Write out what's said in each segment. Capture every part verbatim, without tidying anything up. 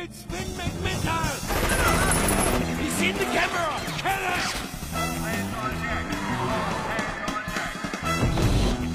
It's Finn McMissile! He's in the camera! Kill him! Hands on deck. Hands on deck.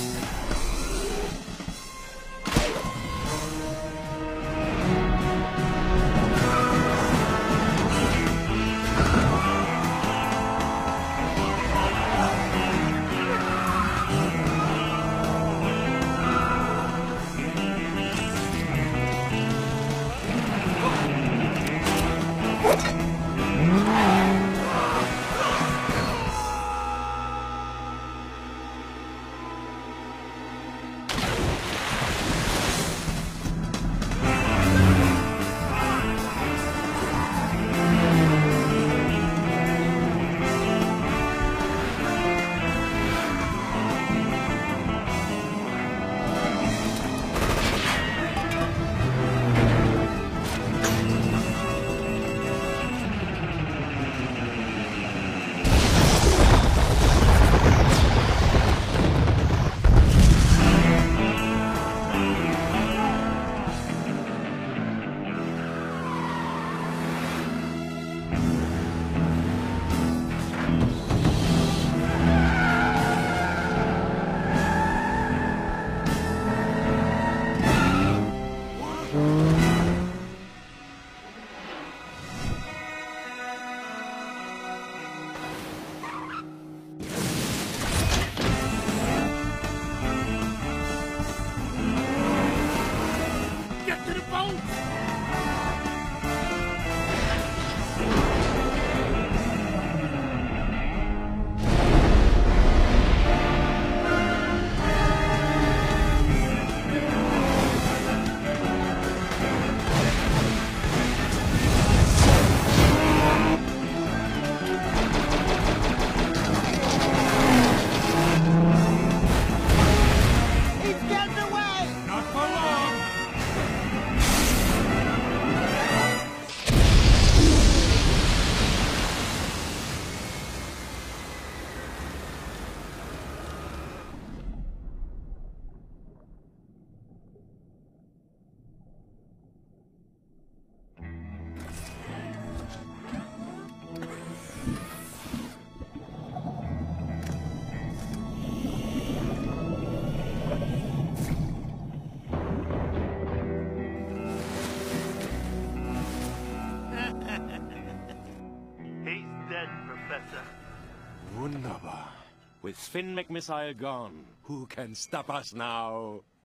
Get to the boat! He's getting away! Not for long! He's dead, Professor. Wunderbar. With Finn McMissile gone, who can stop us now?